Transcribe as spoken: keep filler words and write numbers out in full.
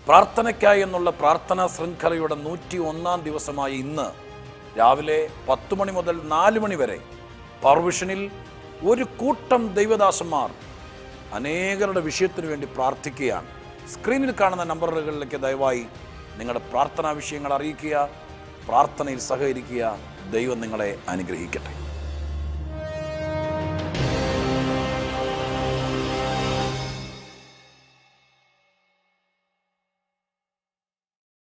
പ്രാർത്ഥനയ്ക്കായി എന്നുള്ള പ്രാർത്ഥനാ ശൃംഖലയുടെ നൂറ്റി ഒന്നാം ദിവസമായ ഇന്ന് രാവിലെ പത്ത് മണി മുതൽ നാല് മണി വരെ പവർവിഷനിൽ ഒരു കൂട്ടം ദൈവദാസന്മാർ അനേകരുടെ വിഷയത്തിന് വേണ്ടി പ്രാർത്ഥിക്കുകയാണ്. സ്ക്രീനിൽ കാണുന്ന നമ്പറുകളിലേക്ക് ദയവായി നിങ്ങളുടെ പ്രാർത്ഥനാ വിഷയങ്ങൾ അറിയിക്കുക, പ്രാർത്ഥനയിൽ സഹകരിക്കുക. ദൈവം നിങ്ങളെ അനുഗ്രഹിക്കട്ടെ.